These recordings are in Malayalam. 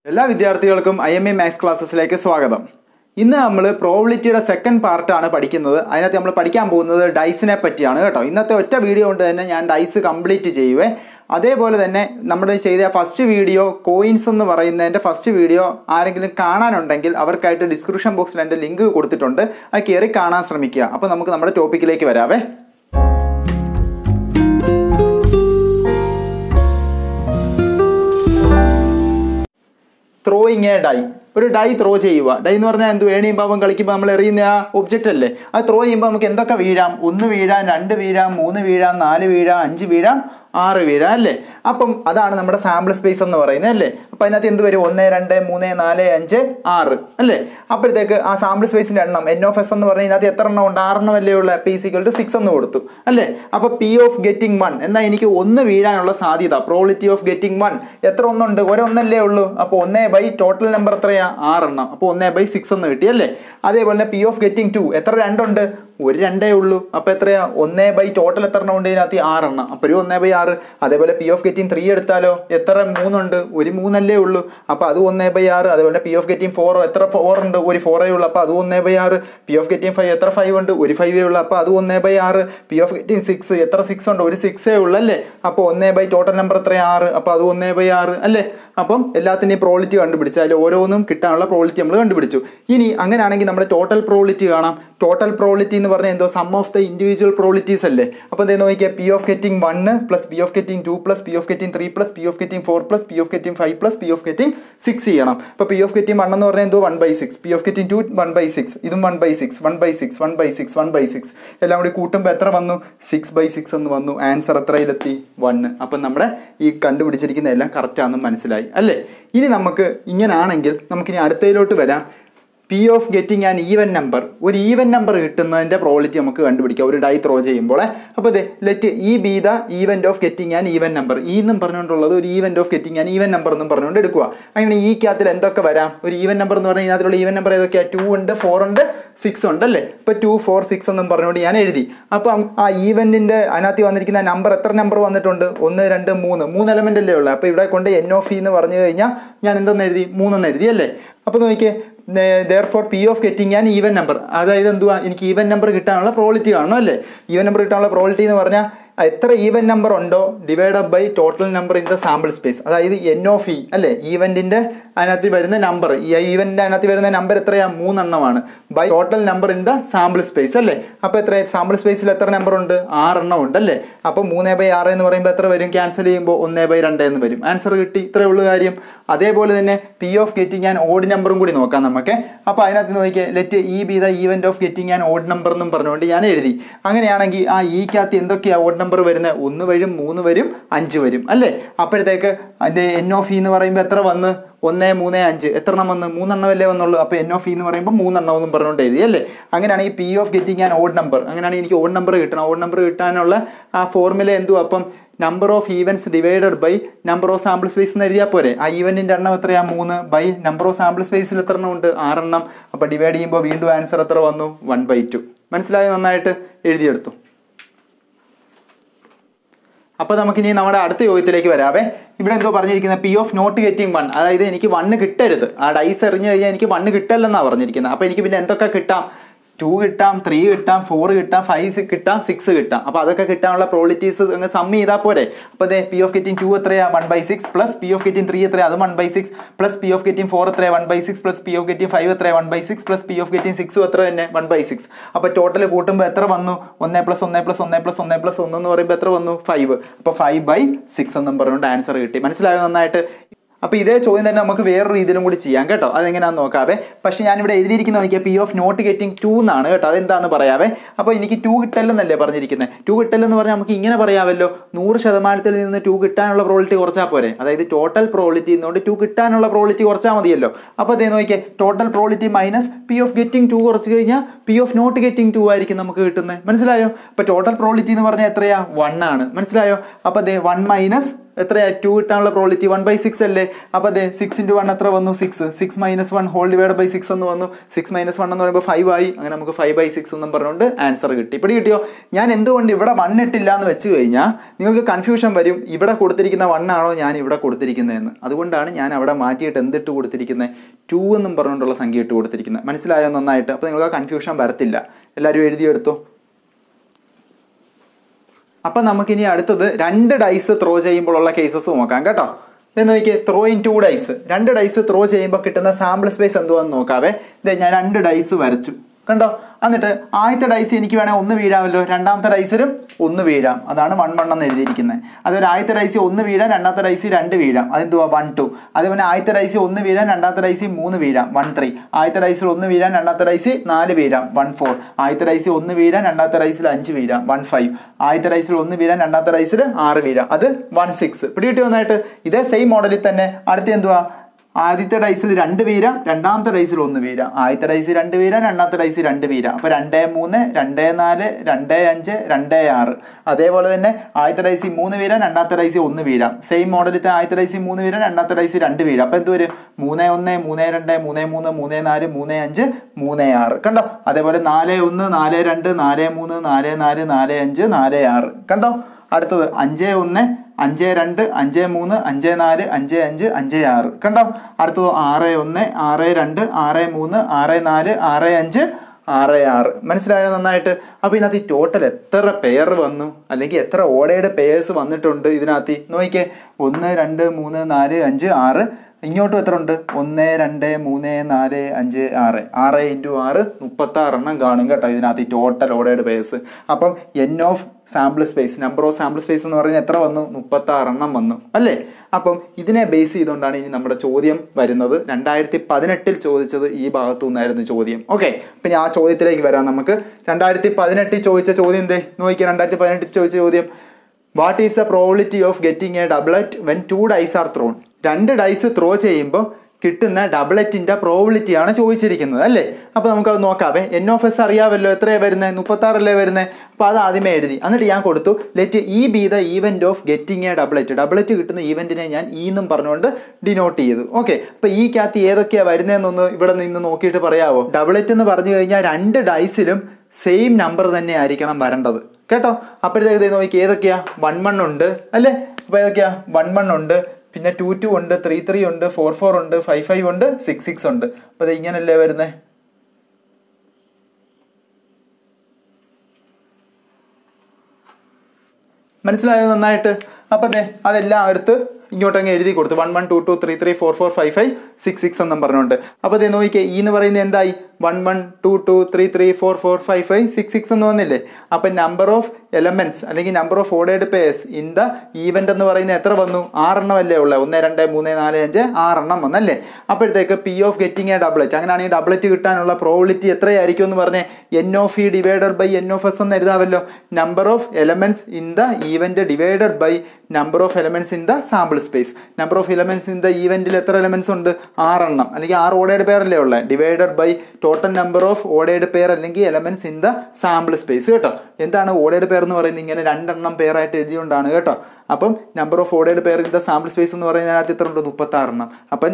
എല്ലാ വിദ്യാർത്ഥികൾക്കും IME മാത്സ് ക്ലാസ്സസിലേക്ക് സ്വാഗതം. ഇന്ന് നമ്മൾ പ്രോബിലിറ്റിയുടെ സെക്കൻഡ് പാർട്ടാണ് പഠിക്കുന്നത്. അതിനകത്ത് നമ്മൾ പഠിക്കാൻ പോകുന്നത് ഡൈസിനെ പറ്റിയാണ് കേട്ടോ. ഇന്നത്തെ ഒറ്റ വീഡിയോ കൊണ്ട് തന്നെ ഞാൻ ഡൈസ് കംപ്ലീറ്റ് ചെയ്യുവേ. അതേപോലെ തന്നെ നമ്മൾ ചെയ്ത ഫസ്റ്റ് വീഡിയോ കോയിൻസ് എന്ന് പറയുന്നതിൻ്റെ ഫസ്റ്റ് വീഡിയോ ആരെങ്കിലും കാണാനുണ്ടെങ്കിൽ അവർക്കായിട്ട് ഡിസ്ക്രിപ്ഷൻ ബോക്സിൽ എൻ്റെ ലിങ്ക് കൊടുത്തിട്ടുണ്ട്. അത് കയറി കാണാൻ ശ്രമിക്കുക. അപ്പോൾ നമുക്ക് നമ്മുടെ ടോപ്പിക്കിലേക്ക് വരാവേ. Throwing a die. ഒരു ഡൈ ത്രോ ചെയ്യുക. ഡൈ എന്ന് പറഞ്ഞാൽ എന്ത് വേണിയും പാവം കളിക്കുമ്പോൾ നമ്മൾ എറിയുന്ന ആ ഒബ്ജക്റ്റ് അല്ലേ. അത് ത്രോ ചെയ്യുമ്പോൾ നമുക്ക് എന്തൊക്കെ വീഴാം? 1 വീഴാം, 2 വീഴാം, 3 വീഴാം, 4 വീഴാം, 5 വീഴാം, 6 വീഴാം അല്ലേ. അപ്പം അതാണ് നമ്മുടെ സാമ്പിൾ സ്പേസ് എന്ന് പറയുന്നത് അല്ലേ. അപ്പം അതിനകത്ത് എന്ത് വരും? 1, 2, 3, 4, 5, 6 അല്ലേ. അപ്പോഴത്തേക്ക് ആ സാമ്പിൾ സ്പേസിൻ്റെ എണ്ണം NF എന്ന് പറഞ്ഞാൽ ഇതിനകത്ത് എത്ര എണ്ണം ഉണ്ട്? 6 എണ്ണം അല്ലേ ഉള്ള. P = 6 എന്ന് കൊടുത്തു അല്ലേ. അപ്പോൾ P of getting 1 എന്നാൽ എനിക്ക് 1 വീഴാനുള്ള സാധ്യത, പ്രോബിലിറ്റി ഓഫ് ഗെറ്റിംഗ് 1 എത്ര ഒന്നുണ്ട്? ഒരൊന്നല്ലേ ഉള്ളൂ. അപ്പോൾ 1 ടോട്ടൽ നമ്പർ എത്രയാ? 6 എണ്ണം. അപ്പോൾ 1/6 എന്ന് കിട്ടി അല്ലേ. അതേപോലെ തന്നെ P of getting 2 എത്ര? 2 ഉണ്ട്. ഒരു 2 ഉള്ളൂ. അപ്പോൾ എത്രയാ? 1 ടോട്ടൽ എത്ര എണ്ണം ഉണ്ട്? ഇതിനകത്ത് 6 എണ്ണം. അപ്പോൾ ഒരു 1/6. അതേപോലെ P of getting 3 എടുത്താലോ? എത്ര? 3 ഉണ്ട്. ഒരു 3 അല്ലേ ഉള്ളൂ. അപ്പോൾ അത് 1/6. അതേപോലെ P of getting 4 എത്ര? 4 ഉണ്ട്. ഒരു 4 ഉള്ളൂ. അപ്പോൾ അത് 1/6. P of getting 5 എത്ര? 5 ഉണ്ട്. ഒരു 5 ഉള്ളൂ. അപ്പോൾ അത് 1/6. P of getting 6 എത്ര? 6 ഉണ്ട്. ഒരു 6 ഉള്ളൂ അല്ലേ. അപ്പോൾ 1 ടോട്ടൽ നമ്പർ എത്രയാ? 6. അപ്പോൾ അത് 1/6 അല്ലേ. അപ്പം എല്ലാത്തിൻ്റെയും പ്രോബിലിറ്റി കണ്ടുപിടിച്ചു. അതിൽ ഓരോന്നും കിട്ടാനുള്ള പ്രോബിലിറ്റി നമ്മൾ കണ്ടുപിടിച്ചു. ഇനി അങ്ങനെയാണെങ്കിൽ നമ്മുടെ ടോട്ടൽ പ്രോബിലിറ്റി കാണാം. ടോട്ടൽ പ്രോബിലിറ്റി എന്ന് പറഞ്ഞാൽ എന്തോ sum of the individual probabilities അല്ലേ. അപ്പോൾ എന്താ നോക്കിയാൽ P of getting 1 plus P of getting 2 plus P of getting 3 plus P of getting 4 plus P of getting 5 plus P of getting 6 ചെയ്യണം. അപ്പോൾ P of getting 1 എന്ന് പറഞ്ഞാൽ എന്തോ 1/6, P of getting 2 1/6, ഇതും 1/6, 1/6, 1/6, 1/6 എല്ലാം കൂടി കൂട്ടുമ്പോൾ എത്ര വന്നു? 6/6 എന്ന് വന്നു. ആൻസർ എത്രയിലെത്തി? 1. അപ്പം നമ്മുടെ ഈ കണ്ടുപിടിച്ചിരിക്കുന്ന എല്ലാം കറക്റ്റാണെന്ന് മനസ്സിലായി അല്ലേ. ഇനി നമുക്ക് ഇങ്ങനാണെങ്കിൽ നമുക്കിനി അടുത്തതിലോട്ട് വരാം. P of getting an even number. ഒരു ഈവൻ നമ്പർ കിട്ടുന്നതിൻ്റെ പ്രോബിലിറ്റി നമുക്ക് കണ്ടുപിടിക്കാം ഒരു ഡൈ ത്രോ ചെയ്യുമ്പോൾ. അപ്പോൾ അതെ, let E be the event of getting an even number. എന്നും പറഞ്ഞുകൊണ്ടുള്ളത് ഒരു event of getting an even number എന്നും പറഞ്ഞുകൊണ്ട് എടുക്കുക. അങ്ങനെ ഈ ക്യാത്തിൽ എന്തൊക്കെ വരാം? ഒരു ഈവൻ നമ്പർ എന്ന് പറഞ്ഞാൽ ഇതിനകത്തുള്ള ഈവൻ നമ്പർ ഏതൊക്കെയാണ്? 2 ഉണ്ട്, 4 ഉണ്ട്, 6 ഉണ്ട് അല്ലേ. ഇപ്പോൾ 2, 4, 6 എന്നും പറഞ്ഞുകൊണ്ട് ഞാൻ എഴുതി. അപ്പം ആ ഈവൻറ്റിൻ്റെ അതിനകത്ത് വന്നിരിക്കുന്ന നമ്പർ എത്ര നമ്പർ വന്നിട്ടുണ്ട്? 1, 2, 3 എലമെൻ്റ് അല്ലേ ഉള്ളത്. അപ്പോൾ ഇവിടെ കൊണ്ട് NF എന്ന് പറഞ്ഞു കഴിഞ്ഞാൽ ഞാൻ എന്തെന്ന് എഴുതി? 3 എന്ന് എഴുതി അല്ലേ. അപ്പോൾ നോക്കിയേ, therefore P of getting an even number, അതായത് എന്തുവാ? എനിക്ക് ഈവൻ നമ്പർ കിട്ടാനുള്ള പ്രോബിലിറ്റി കാണണം അല്ലേ. ഈവൻ നമ്പർ കിട്ടാനുള്ള പ്രോബിലിറ്റി എന്ന് പറഞ്ഞാൽ എത്ര ഈവൻ നമ്പർ ഉണ്ടോ divide by total number in the sample space. അതായത് NF അല്ലേ, ഈവൻറ്റിൻ്റെ അതിനകത്ത് വരുന്ന നമ്പർ. ഈ ഈവൻറ്റിൻ്റെ അതിനകത്ത് വരുന്ന നമ്പർ എത്രയാണ്? 3 എണ്ണമാണ്. By total number in the sample space അല്ലേ. അപ്പോൾ എത്ര സാമ്പിൾ സ്പേസിൽ എത്ര നമ്പർ ഉണ്ട്? 6 എണ്ണം ഉണ്ട് അല്ലേ. അപ്പോൾ 3/6 എന്ന് പറയുമ്പോൾ എത്ര വരും? ക്യാൻസൽ ചെയ്യുമ്പോൾ 1/2 എന്ന് വരും. ആൻസർ കിട്ടി. ഇത്രയേ ഉള്ളൂ കാര്യം. അതേപോലെ തന്നെ P of getting an odd നമ്പറും കൂടി നോക്കാം നമുക്ക്. അപ്പോൾ അതിനകത്ത് നോക്കിയാൽ let E be the event of getting an odd number എന്നും പറഞ്ഞുകൊണ്ട് ഞാൻ എഴുതി. അങ്ങനെയാണെങ്കിൽ ആ ഈക്കകത്ത് എന്തൊക്കെയാണ് ഓഡ് നമ്പർ വരുന്നത്? 1 വരും, 3 വരും, 5 വരും അല്ലേ. അപ്പോഴത്തേക്ക് അതിൻ്റെ NF എന്ന് പറയുമ്പോൾ എത്ര വന്ന്? 1, 3, 5 എത്ര എണ്ണം വന്ന്? 3 എണ്ണമല്ലേ വന്നുള്ളൂ. അപ്പോൾ NF എന്ന് പറയുമ്പോൾ 3 എണ്ണം എന്നും പറഞ്ഞുകൊണ്ട് എഴുതി അല്ലേ. അങ്ങനെയാണ് ഈ P of getting an odd number. അങ്ങനെയാണെങ്കിൽ എനിക്ക് ഓഡ് നമ്പർ കിട്ടണം. ഓഡ് നമ്പർ കിട്ടാനുള്ള ആ ഫോർമുല എന്തുവാ? അപ്പം number of evens divided by number of sample space എന്ന് എഴുതിയാൽ പോരെ. ആ ഈവൻറ്റിൻ്റെ എണ്ണം എത്രയാണ്? 3 ബൈ നമ്പർ ഓഫ് സാമ്പിൾ സ്പേസിൽ എത്ര എണ്ണം ഉണ്ട്? 6 എണ്ണം. അപ്പോൾ ഡിവൈഡ് ചെയ്യുമ്പോൾ വീണ്ടും ആൻസർ എത്ര വന്നു? 1/2. മനസ്സിലായോ? നന്നായിട്ട് എഴുതിയെടുത്തു. അപ്പോൾ നമുക്കിനി നമ്മുടെ അടുത്ത ചോദ്യത്തിലേക്ക് വരാവേ. ഇവിടെ എന്തോ പറഞ്ഞിരിക്കുന്നത്? P of not getting 1, അതായത് എനിക്ക് 1 കിട്ടരുത്. ആ ഡൈസ് എറിഞ്ഞു കഴിഞ്ഞാൽ എനിക്ക് 1 കിട്ടല്ലെന്നാണ് പറഞ്ഞിരിക്കുന്നത്. അപ്പോൾ എനിക്ക് പിന്നെ എന്തൊക്കെ കിട്ടാം? 2 കിട്ടാം, 3 കിട്ടാം, 4 കിട്ടാം, 5 കിട്ടാം, 6 കിട്ടാം. അപ്പോൾ അതൊക്കെ കിട്ടാനുള്ള പ്രോബിലിറ്റീസ് അങ്ങ് സമ്മ് ചെയ്താൽ പോരെ. അപ്പോൾ അതെ, P of getting 2 എത്രയാ? 1/6 പ്ലസ് P of getting 3 എത്രയാ? അത് 1/6 പ്ലസ് P of getting 4 എത്രയാ? 1/6 പ്ലസ് P of getting 5 എത്രയാ? 1/6 പ്ലസ് P of getting 6 എത്ര തന്നെ? 1/6. അപ്പോൾ ടോട്ടൽ കൂട്ടുമ്പോൾ എത്ര വന്നു? 1 + 1 + 1 + 1 + 1 എന്ന് പറയുമ്പോൾ എത്ര വന്നു? 5. അപ്പോൾ 5/6 എന്നും പറഞ്ഞുകൊണ്ട് ആൻസർ കിട്ടി. മനസ്സിലായോ നന്നായിട്ട്? അപ്പോൾ ഇതേ ചോദ്യം തന്നെ നമുക്ക് വേറൊരു രീതിയിലും കൂടി ചെയ്യാം കേട്ടോ. അതെങ്ങനെയാണെന്ന് നോക്കാവേ. പക്ഷേ ഞാനിവിടെ എഴുതിയിരിക്കുന്ന നോക്കിയാൽ P of not getting 2 എന്നാണ് കേട്ടോ. അതെന്താണെന്ന് പറയാവേ. അപ്പോൾ എനിക്ക് 2 കിട്ടല്ലെന്നല്ലേ പറഞ്ഞിരിക്കുന്നത്. 2 കിട്ടല്ലെന്ന് പറഞ്ഞാൽ നമുക്ക് ഇങ്ങനെ പറയാമല്ലോ, 100% നിന്ന് 2 കിട്ടാനുള്ള പ്രോബിലിറ്റി കുറച്ചാൽ പോരെ. അതായത് ടോട്ടൽ പ്രോബിലിറ്റി എന്നുകൊണ്ട് 2 കിട്ടാനുള്ള പ്രോബിലിറ്റി കുറച്ചാൽ മതിയല്ലോ. അപ്പോൾ അതേ നോക്കിയാൽ total probability minus P of getting 2 കുറച്ച് കഴിഞ്ഞാൽ P of not getting 2 ആയിരിക്കും നമുക്ക് കിട്ടുന്നത്. മനസ്സിലായോ? അപ്പോൾ ടോട്ടൽ പ്രോബിലിറ്റി എന്ന് പറഞ്ഞാൽ എത്രയാ? 1 ആണ്. മനസ്സിലായോ? അപ്പോൾ അതേ 1 - എത്രയാ 2 കിട്ടാനുള്ള പ്രോബിലിറ്റി 1/6 അല്ലേ. അപ്പോൾ അതെ 6 × 1 എത്ര വന്നു 6. 6 - 1 ഹോൾ ഡിവൈഡ് ബൈ 6 എന്ന് വന്നു. 6 - 1 എന്ന് പറയുമ്പോൾ 5 ആയി. അങ്ങനെ നമുക്ക് 5/6 എന്നും പറഞ്ഞുകൊണ്ട് ആൻസർ കിട്ടി. ഇപ്പം കിട്ടിയോ? ഞാൻ എന്തുകൊണ്ട് ഇവിടെ 1 ഇട്ടില്ല എന്ന് വെച്ച് കഴിഞ്ഞാൽ നിങ്ങൾക്ക് കൺഫ്യൂഷൻ വരും, ഇവിടെ കൊടുത്തിരിക്കുന്ന 1 ആണോ ഞാൻ ഇവിടെ കൊടുത്തിരിക്കുന്നതെന്ന്. അതുകൊണ്ടാണ് ഞാൻ അവിടെ മാറ്റിയിട്ട് എന്തിട്ട് കൊടുത്തിരിക്കുന്നത് 2 എന്നും പറഞ്ഞുകൊണ്ടുള്ള സംഖ്യ ഇട്ട് കൊടുത്തിരിക്കുന്നത്. മനസ്സിലായോ നന്നായിട്ട്? അപ്പോൾ നിങ്ങൾക്ക് ആ കൺഫ്യൂഷൻ വരത്തില്ല. എല്ലാവരും എഴുതിയെടുത്തോ. അപ്പം നമുക്കിനി അടുത്തത് 2 ഡൈസ് ത്രോ ചെയ്യുമ്പോഴുള്ള കേസസ് നോക്കാം കേട്ടോ. എന്ന് നോക്കിയേ, throw in 2 dice. 2 dice throw ചെയ്യുമ്പോൾ കിട്ടുന്ന സാമ്പിൾ സ്പേസ് എന്തുവാന്ന് നോക്കാവേ. ഇതേ ഞാൻ 2 ഡൈസ് വരച്ചു കണ്ടോ. എന്നിട്ട് ആദ്യത്തെ ഡൈസ് എനിക്ക് വേണേൽ 1 വീഴാമല്ലോ, രണ്ടാമത്തെ ഡൈസിലും 1 വീഴാം. അതാണ് 1 1 എന്ന് എഴുതിയിരിക്കുന്നത്. അതുപോലെ ആദ്യത്തെ ഡൈസ് 1 വീഴാം, രണ്ടാമത്തെ ഡൈസ് 2 വീഴാം. അതെന്തുവാ 1 2. അതേപോലെ ആദ്യത്തെ ഡൈസ് 1 വീഴാം, രണ്ടാമത്തെ ഡൈസ് 3 വീഴാം 1 3. ആദ്യത്തെ ഡൈസിൽ 1 വീഴാം, രണ്ടാമത്തെ ഡൈസ് 4 വീഴാം 1 4. ആദ്യത്തെ ഡൈസ് 1 വീഴാം, രണ്ടാമത്തെ ഡൈസിൽ 5 വീഴാം 1 5. ആദ്യത്തെ ഡൈസിൽ 1 വീഴാം, രണ്ടാമത്തെ ഡൈസിൽ 6 വീഴാം, അത് 1 6. പിടികിട്ടി വന്നായിട്ട് ഇതേ സെയിം മോഡലിൽ തന്നെ അടുത്ത എന്തുവാ, ആദ്യത്തെ ഡൈസിൽ 2 വീഴാം, രണ്ടാമത്തെ ഡൈസിൽ 1 വീഴാം. ആദ്യത്തെ ഡൈസ് 2 വീഴാം, രണ്ടാമത്തെ ഡൈസ് 2 വീഴാം. അപ്പോൾ 2 3 2 4 2 5 2 6. അതേപോലെ തന്നെ ആദ്യത്തെ ഡൈസ് 3 വീഴാം, രണ്ടാമത്തെ ഡൈസ് 1 വീഴാം. സെയിം മോഡലിൽ ആദ്യത്തെ ഡൈസ് 3 വീഴാം, രണ്ടാമത്തെ ഡൈസ് 2 വീഴാം. അപ്പോൾ എന്ത് വരും 3 1 3 2 3 3 3 4 3 5 3 6 കണ്ടോ. അതേപോലെ 4 1 4 2 4 3 4 4 4 5 4 6 കണ്ടോ. അടുത്തത് 5 1 5 2 5 3 5 4 5 5 5 6 കണ്ടോ. അടുത്തത് 6 1 6 2 6 3 6 4 6 5 6 6. മനസ്സിലായോ നന്നായിട്ട്? അപ്പോൾ ഇതിനകത്ത് ഈ ടോട്ടൽ എത്ര പെയർ വന്നു, അല്ലെങ്കിൽ എത്ര ഓർഡേഡ് പെയേഴ്സ് വന്നിട്ടുണ്ട് ഇതിനകത്ത് നോക്കിക്കേ. 1 2 3 4 5 6. ഇങ്ങോട്ടും എത്ര ഉണ്ട്? 1 2 3 4 5 6. 6 × 6 36 എണ്ണം കാണും കേട്ടോ ഇതിനകത്ത് ഈ ടോട്ടൽ ഓർഡേഡ് പേഴ്സ്. അപ്പം N of sample space, number of sample space എന്ന് പറയുന്നത് എത്ര വന്നു? 36 എണ്ണം വന്നു അല്ലേ. അപ്പം ഇതിനെ ബേസ് ചെയ്തുകൊണ്ടാണ് ഇനി നമ്മുടെ ചോദ്യം വരുന്നത്. 2018 ചോദിച്ചത് ഈ ഭാഗത്തു നിന്നായിരുന്നു ചോദ്യം. ഓക്കെ, പിന്നെ ആ ചോദ്യത്തിലേക്ക് വരാം നമുക്ക്. 2018 ചോദിച്ച ചോദ്യം എന്തേ നോക്കിയാൽ, 2018 ചോദിച്ച ചോദ്യം what is the probability of getting a doublet when 2 dice are thrown. 2 dice throw ചെയ്യുമ്പോൾ കിട്ടുന്ന ഡബിളറ്റിൻ്റെ പ്രോബിലിറ്റിയാണ് ചോദിച്ചിരിക്കുന്നത് അല്ലേ. അപ്പോൾ നമുക്കത് നോക്കാവേ. എൻ ഓഫ് എസ് അറിയാമല്ലോ, എത്രയാണ് വരുന്നത്? 36 അല്ലേ വരുന്നത്. അപ്പോൾ അത് ആദ്യമേ എഴുതി. എന്നിട്ട് ഞാൻ കൊടുത്തു let E be the event of getting a doublet. Doublet കിട്ടുന്ന ഈവൻറ്റിനെ ഞാൻ ഇ എന്നും പറഞ്ഞുകൊണ്ട് ഡിനോട്ട് ചെയ്തു. ഓക്കെ, അപ്പോൾ ഈ കാത്ത് ഏതൊക്കെയാണ് വരുന്നതെന്നൊന്ന് ഇവിടെ നിന്ന് നോക്കിയിട്ട് പറയാമോ? ഡബിളറ്റ് എന്ന് പറഞ്ഞു കഴിഞ്ഞാൽ 2 ഡൈസിലും സെയിം നമ്പർ തന്നെ ആയിരിക്കണം വരേണ്ടത് കേട്ടോ. അപ്പോഴത്തേക്ക് നോക്കി ഏതൊക്കെയാ 1 1 ഉണ്ട് അല്ലേ. അപ്പോൾ ഏതൊക്കെയാ 1 1 ഉണ്ട്, പിന്നെ 2 2 ഉണ്ട്, 3 3 ഉണ്ട്, 4 4 ഉണ്ട്, 5 5 ഉണ്ട്, 6 6 ഉണ്ട്. അപ്പോൾ അത് ഇങ്ങനല്ലേ വരുന്നത്. മനസ്സിലായോ നന്നായിട്ട്? അപ്പം അതെല്ലാം എടുത്ത് ഇങ്ങോട്ടങ്ങ് എഴുതി കൊടുത്തു. 1 1 2 2 3 3 4 4 5 5 6 6 എന്നും പറഞ്ഞുകൊണ്ട്. അപ്പോൾ നോക്കിയേ ഈ എന്ന് പറയുന്നത് എന്തായി? 1 1 2 2 3 3 4 4 5 5 6 6 എന്ന് വന്നില്ലേ. അപ്പം നമ്പർ ഓഫ് എലമെന്റ്സ് അല്ലെങ്കിൽ number of ordered pairs in the event എന്ന് പറയുന്നത് എത്ര വന്നു? 6 എണ്ണം അല്ലേ ഉള്ളത്. 1 2 3 4 5 6 എണ്ണം വന്നല്ലേ. അപ്പോഴത്തേക്ക് P of getting a doublet, അങ്ങനെയാണെങ്കിൽ ഡബിളറ്റ് കിട്ടാനുള്ള പ്രോബിലിറ്റി എത്രയായിരിക്കും എന്ന് പറഞ്ഞേ? N of E divided by N of S എന്ന് എഴുതാമല്ലോ. Number of elements in the event divided by number of elements in the sample space. Number of elements in the ഈവന്റിൽ എത്ര എലമെന്റ്സ് ഉണ്ട്? 6 എണ്ണം അല്ലെങ്കിൽ 6 ഓർഡേഡ് പെയർ അല്ലേ ഉള്ളത്. Divided by total number of ordered pair അല്ലെങ്കിൽ elements in the sample space കേട്ടോ. എന്താണ് ഓർഡേഡ് പെയർ എന്ന് പറയുന്നത്? ഇങ്ങനെ 2 എണ്ണം പെയർ ആയിട്ട് എഴുതിയോണ്ടാണ് കേട്ടോ. അപ്പം number of ordered pair in the sample space എന്ന് പറയുന്നതിനകത്ത് എത്ര ഉണ്ട്? 36 എണ്ണം. അപ്പം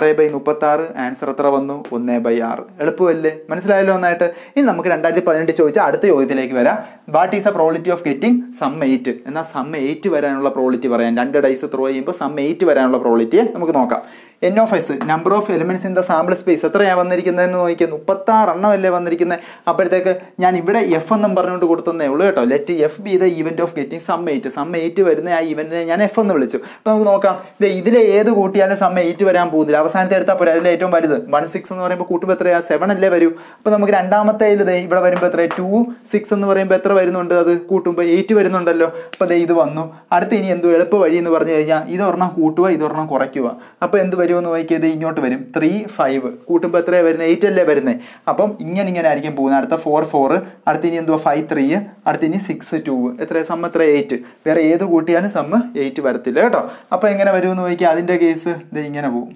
6/36 ആൻസർ എത്ര വന്നു? 1/6. എളുപ്പമല്ലേ? മനസ്സിലായല്ലോ നന്നായിട്ട്. ഇനി നമുക്ക് 2018 ചോദിച്ച അടുത്ത ചോദ്യത്തിലേക്ക് വരാം. What is a probability of getting sum 8? എന്നാൽ സം 8 വരാനുള്ള പ്രോബിലിറ്റി പറയാം. 2 ഡൈസ് ത്രോ ചെയ്യുമ്പോൾ സം 8 വരാനുള്ള പ്രോബിലിറ്റിയെ നമുക്ക് നോക്കാം. N of S number of elements in the sample space എത്രയാണ് വന്നിരിക്കുന്നതെന്ന് നോക്കിയാൽ 36 എണ്ണമല്ലേ വന്നിരിക്കുന്നത്. അപ്പോഴത്തേക്ക് ഞാൻ ഇവിടെ എഫ് എന്നും പറഞ്ഞുകൊണ്ട് കൊടുത്തതേ ഉള്ളൂ കേട്ടോ. Let F be the event of getting sum 8. Sum 8 വരുന്ന ആ ഈവന്റിനെ ഞാൻ എഫ് എന്ന് വിളിച്ചു. അപ്പോൾ നമുക്ക് നോക്കാം. ഇതിലെ ഏത് കൂട്ടിയാലും സം 8 വരാൻ പോകുന്നില്ല. അവസാനത്തെ എടുത്താൽ പോരാ, അതിൽ ഏറ്റവും വലുത് 1 6 എന്ന് പറയുമ്പോൾ കൂട്ടുമ്പോൾ എത്രയാ? 7 അല്ലേ വരൂ. അപ്പോൾ നമുക്ക് രണ്ടാമത്തെ ഇവിടെ വരുമ്പോൾ എത്ര? 2 6 എന്ന് പറയുമ്പോൾ എത്ര വരുന്നുണ്ട്? അത് കൂട്ടുമ്പോൾ 8 വരുന്നുണ്ടല്ലോ. അപ്പോൾ ഇത് വന്നു. അടുത്ത് ഇനി എന്തോ എളുപ്പ വഴി എന്ന് പറഞ്ഞു കഴിഞ്ഞാൽ ഇതൊരെണ്ണം കൂട്ടുക, ഇതൊരെണ്ണം കുറയ്ക്കുക. അപ്പോൾ എന്ത് വരുമെന്ന് നോക്കിയത്? ഇങ്ങോട്ട് വരും 3 5 കൂട്ടുമ്പോൾ എത്രയാണ് വരുന്നത്? 8 അല്ലേ വരുന്നത്. അപ്പം ഇങ്ങനെ ആയിരിക്കും പോകുന്നത്. അടുത്ത 4 4, അടുത്ത് ഇനി എന്തോ 5 3, അടുത്ത് ഇനി 6 2. എത്ര സം? എത്ര? 8. വേറെ ഏത് കൂട്ടിയാലും സം 8 വരത്തില്ല കേട്ടോ. അപ്പോൾ എങ്ങനെ വരുമെന്ന് നോക്കിയാൽ അതിൻ്റെ കേസ് ഇങ്ങനെ പോകും.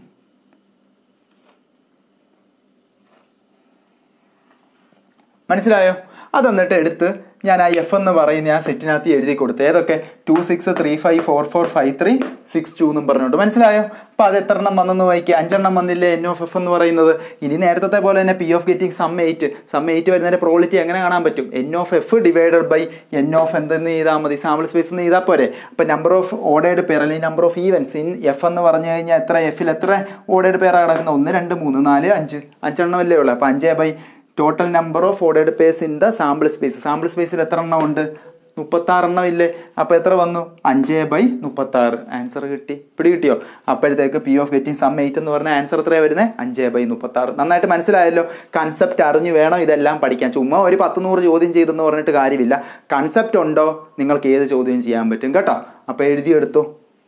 മനസ്സിലായോ? അതെന്നിട്ട് എടുത്ത് ഞാൻ ആ എഫ് എന്ന് പറയുന്ന ആ സെറ്റിനകത്ത് എഴുതി കൊടുത്തു. ഏതൊക്കെ? 2 6 3 5 4 4 5 3 6 2 എന്നും പറഞ്ഞുകൊണ്ട്. മനസ്സിലായോ? അപ്പോൾ അത് എത്ര എണ്ണം വന്നെന്ന് വായിക്കുക? 5 എണ്ണം വന്നില്ലേ എൻ ഓഫ് എഫ് എന്ന് പറയുന്നത്. ഇനി നേരത്തെ പോലെ തന്നെ പി ഓഫ് ഗെറ്റിംഗ് സം 8 വരുന്നതിൻ്റെ പ്രോബിലിറ്റി എങ്ങനെ കാണാൻ പറ്റും? N of F divided by N of എന്തെന്ന് ചെയ്താൽ മതി? സാമ്പിൾ സ്പേസ് എന്ന് ചെയ്താൽ പോരെ. അപ്പോൾ നമ്പർ ഓഫ് ഓർഡേർഡ് പെയർ അല്ലെങ്കിൽ number of evens in F എന്ന് പറഞ്ഞു കഴിഞ്ഞാൽ എത്ര? എഫിൽ എത്ര ഓർഡേർഡ് പെയർ കിടക്കുന്നത്? 1 2 3 4 5 5 ഉള്ളൂ. അപ്പോൾ 5 by total number of ordered pairs in the sample space. Sample സ്പേസിൽ എത്ര എണ്ണം ഉണ്ട്? 36 എണ്ണം ഇല്ലേ? അപ്പോൾ എത്ര വന്നു? 5 ബൈ 36. ആൻസർ കിട്ടി. പിടി കിട്ടിയോ? അപ്പോഴത്തേക്ക് പി ഓഫ് ഗെറ്റിംഗ് സം 8 എന്ന് പറഞ്ഞാൽ ആൻസർ എത്രയാണ് വരുന്നത്? 5 ബൈ 36. നന്നായിട്ട് മനസ്സിലായല്ലോ? കൺസെപ്റ്റ് അറിഞ്ഞ് വേണം ഇതെല്ലാം പഠിക്കാൻ. ചുമ്മാ ഒരു 10-100 ചോദ്യം ചെയ്തെന്ന് പറഞ്ഞിട്ട് കാര്യമില്ല. കൺസെപ്റ്റ് ഉണ്ടോ നിങ്ങൾക്ക് ഏത് ചോദ്യം ചെയ്യാൻ പറ്റും കേട്ടോ. അപ്പോൾ എഴുതിയെടുത്തു.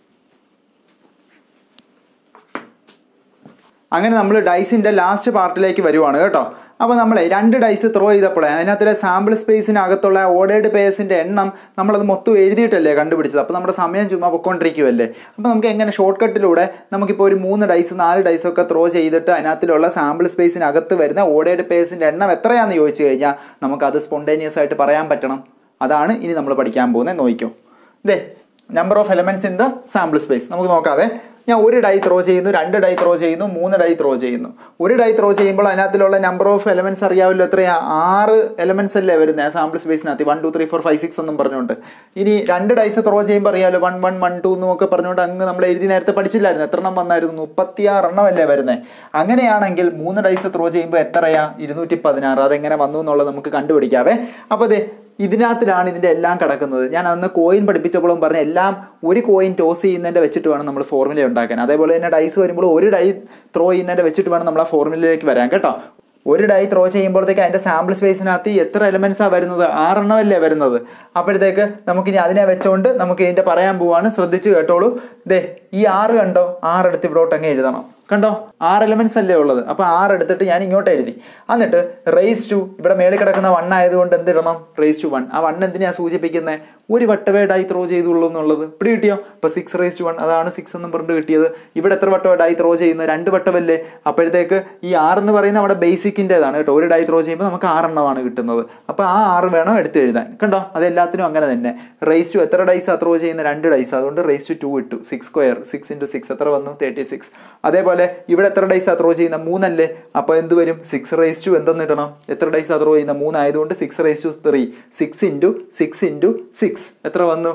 അങ്ങനെ നമ്മൾ ഡൈസിൻ്റെ ലാസ്റ്റ് പാർട്ടിലേക്ക് വരുവാണ് കേട്ടോ. അപ്പോൾ നമ്മൾ 2 ഡൈസ് ത്രോ ചെയ്തപ്പോഴേ അതിനകത്തിലെ സാമ്പിൾ സ്പേസിനകത്തുള്ള ഓർഡേർഡ് പേഴ്സിൻ്റെ എണ്ണം നമ്മളത് മൊത്തം എഴുതിയിട്ടല്ലേ കണ്ടുപിടിച്ചത്. അപ്പോൾ നമ്മുടെ സമയം ചുമ്മാ പൊയ്ക്കൊണ്ടിരിക്കുമല്ലേ. അപ്പോൾ നമുക്ക് എങ്ങനെ ഷോർട്ട് കട്ടിലൂടെ നമുക്കിപ്പോൾ ഒരു 3 ഡൈസ് 4 ഡൈസൊക്കെ ത്രോ ചെയ്തിട്ട് അതിനകത്തിലുള്ള സാമ്പിൾ സ്പേസിനകത്ത് വരുന്ന ഓർഡേർഡ് പേഴ്സിൻ്റെ എണ്ണം എത്രയാണെന്ന് ചോദിച്ചു കഴിഞ്ഞാൽ നമുക്കത് സ്പോണ്ടേനിയസ് ആയിട്ട് പറയാൻ പറ്റണം. അതാണ് ഇനി നമ്മൾ പഠിക്കാൻ പോകുന്നത്. നോക്കിക്കോ. ഇതേ number of elements in the sample space നമുക്ക് നോക്കാവേ. ഞാൻ 1 ഡൈ ത്രോ ചെയ്യുന്നു, 2 ഡൈ ത്രോ ചെയ്യുന്നു, 3 ഡൈ ത്രോ ചെയ്യുന്നു. 1 ഡൈ ത്രോ ചെയ്യുമ്പോൾ അതിനകത്തിലുള്ള നമ്പർ ഓഫ് എലമെൻറ്റ്സ് അറിയാമല്ലോ. എത്രയാ? 6 എലമെൻറ്റ്സ് അല്ലേ വരുന്നത് ആ സാമ്പിൾ സ്പേസിനകത്ത്. 1 2 3 4 5 6 എന്നും പറഞ്ഞുകൊണ്ട്. ഇനി 2 ഡൈസ് ത്രോ ചെയ്യുമ്പോൾ അറിയാമല്ലോ 1 1 1 2 എന്നൊക്കെ പറഞ്ഞുകൊണ്ട് അങ്ങ് നമ്മൾ എഴുതി നേരത്തെ പഠിച്ചില്ലായിരുന്നു. എത്ര എണ്ണം വന്നായിരുന്നു? 36 എണ്ണമല്ലേ വരുന്നത്. അങ്ങനെയാണെങ്കിൽ 3 ഡൈസ് ത്രോ ചെയ്യുമ്പോൾ എത്രയാ? 216. അതെങ്ങനെ വന്നു എന്നുള്ളത് നമുക്ക് കണ്ടുപിടിക്കാവേ. അപ്പോൾ അതെ ഇതിനകത്തിലാണ് ഇതിൻ്റെ എല്ലാം കിടക്കുന്നത്. ഞാൻ അന്ന് കോയിൻ പഠിപ്പിച്ചപ്പോഴും പറഞ്ഞ എല്ലാം ഒരു കോയിൻ ടോസ് ചെയ്യുന്നതിൻ്റെ വെച്ചിട്ട് വേണം നമ്മൾ ഫോർമുല ഉണ്ടാക്കാൻ. അതേപോലെ തന്നെ ഡൈസ് വരുമ്പോൾ 1 ഡൈ ത്രോ ചെയ്യുന്നതിൻ്റെ വെച്ചിട്ട് വേണം നമ്മൾ ആ ഫോർമുലയിലേക്ക് വരാൻ കേട്ടോ. 1 ഡൈ ത്രോ ചെയ്യുമ്പോഴത്തേക്ക് അതിൻ്റെ സാമ്പിൾ സ്പേസിനകത്ത് എത്ര എലമെൻറ്റ്സാണ് വരുന്നത്? 6 എണ്ണമല്ലേ വരുന്നത്. അപ്പോഴത്തേക്ക് നമുക്കിനി അതിനെ വെച്ചുകൊണ്ട് നമുക്ക് ഇതിൻ്റെ പറയാൻ പോവാണ്. ശ്രദ്ധിച്ച് കേട്ടോളൂ. ദേ ഈ 6 കണ്ടോ? 6 എടുത്ത് ഇവിടോട്ട് അങ്ങ് എഴുതണം. കണ്ടോ? 6 എലമെൻറ്റ്സ് അല്ലേ ഉള്ളത്. അപ്പോൾ 6 എടുത്തിട്ട് ഞാൻ ഇങ്ങോട്ട് എഴുതി. എന്നിട്ട് റേസ് ടു ഇവിടെ മേളിൽ കിടക്കുന്ന 1 ആയതുകൊണ്ട് എന്തിടണം? Raise to 1. ആ 1 എന്തിനാണ് സൂചിപ്പിക്കുന്നത്? ഒരു വട്ടവേ ഡൈ ത്രോ ചെയ്തുള്ളൂ എന്നുള്ളത്. പിടി കിട്ടിയോ? അപ്പോൾ 6 റേസ് ടു 1 അതാണ് 6 എന്നും പറഞ്ഞിട്ട് കിട്ടിയത്. ഇവിടെ എത്ര വട്ടവേ ഡൈ ത്രോ ചെയ്യുന്നത്? 2 വട്ടമല്ലേ. അപ്പോഴത്തേക്ക് ഈ 6 എന്ന് പറയുന്നത് നമ്മുടെ ബേസിക്കിൻ്റെതാണ് കേട്ടോ. ഒരു ഡൈ ത്രോ ചെയ്യുമ്പോൾ നമുക്ക് 6 എണ്ണമാണ് കിട്ടുന്നത്. അപ്പോൾ ആ 6 വേണം എടുത്ത് എഴുതാൻ. കണ്ടോ? അതെല്ലാത്തിനും അങ്ങനെ തന്നെ. റേസ് ടു എത്ര ഡൈസാണ് ത്രോ ചെയ്യുന്നത്? 2 ഡൈസ്. അതുകൊണ്ട് റേസ് ടു 2 ഇട്ടു. 6 സ്ക്വയർ 6 × 6 എത്ര വന്നു? 36. അതേപോലെ ഇവിടെ എത്ര ഡൈസാണ് ത്രോ ചെയ്യുന്ന? 3 അല്ലേ. അപ്പോൾ എന്ത് വരും? 6 റേസ് ടു എന്തെന്ന് ഇടണം? എത്ര ഡൈസാണ് ത്രോ ചെയ്യുന്ന? 3 ആയതുകൊണ്ട് 6 റേസ് ടു 3. 6 × 6 × 6 എത്ര വന്നു?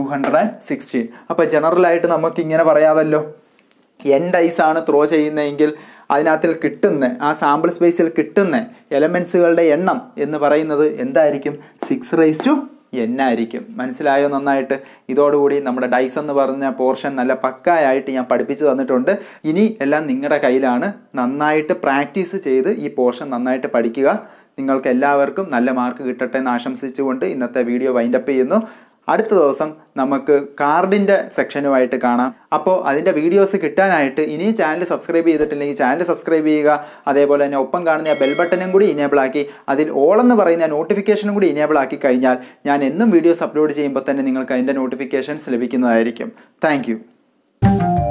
216. അപ്പോൾ ജനറലായിട്ട് നമുക്ക് ഇങ്ങനെ പറയാമല്ലോ. n ഡൈസാണ് ത്രോ ചെയ്യുന്നതെങ്കിൽ അതിനകത്തിൽ കിട്ടുന്ന ആ സാമ്പിൾ സ്പേസിൽ കിട്ടുന്ന എലമെൻറ്റ്സുകളുടെ എണ്ണം എന്ന് പറയുന്നത് എന്തായിരിക്കും? 6 റേസ് ടു n ആയിരിക്കും. മനസ്സിലായോ നന്നായിട്ട്? ഇതോടുകൂടി നമ്മുടെ ഡൈസ് എന്ന് പറഞ്ഞ പോർഷൻ നല്ല പക്കായായിട്ട് ഞാൻ പഠിപ്പിച്ചു തന്നിട്ടുണ്ട്. ഇനി എല്ലാം നിങ്ങളുടെ കയ്യിലാണ്. നന്നായിട്ട് പ്രാക്ടീസ് ചെയ്ത് ഈ പോർഷൻ നന്നായിട്ട് പഠിക്കുക. നിങ്ങൾക്ക് എല്ലാവർക്കും നല്ല മാർക്ക് കിട്ടട്ടെ എന്ന് ആശംസിച്ചുകൊണ്ട് ഇന്നത്തെ വീഡിയോ വൈൻഡപ്പ് ചെയ്യുന്നു. അടുത്ത ദിവസം നമുക്ക് കാർഡിൻ്റെ സെക്ഷനുമായിട്ട് കാണാം. അപ്പോൾ അതിൻ്റെ വീഡിയോസ് കിട്ടാനായിട്ട് ഇനി ചാനൽ സബ്സ്ക്രൈബ് ചെയ്തിട്ടില്ലെങ്കിൽ ചാനൽ സബ്സ്ക്രൈബ് ചെയ്യുക. അതേപോലെ തന്നെ ഒപ്പം കാണുന്ന ബെൽ ബട്ടനും കൂടി ഇനേബിൾ ആക്കി അതിൽ ഓൾ എന്ന് പറയുന്ന നോട്ടിഫിക്കേഷനും കൂടി ഇനേബിൾ ആക്കി കഴിഞ്ഞാൽ ഞാൻ എന്നും വീഡിയോസ് അപ്ലോഡ് ചെയ്യുമ്പോൾ തന്നെ നിങ്ങൾക്ക് അതിൻ്റെ നോട്ടിഫിക്കേഷൻസ് ലഭിക്കുന്നതായിരിക്കും. താങ്ക്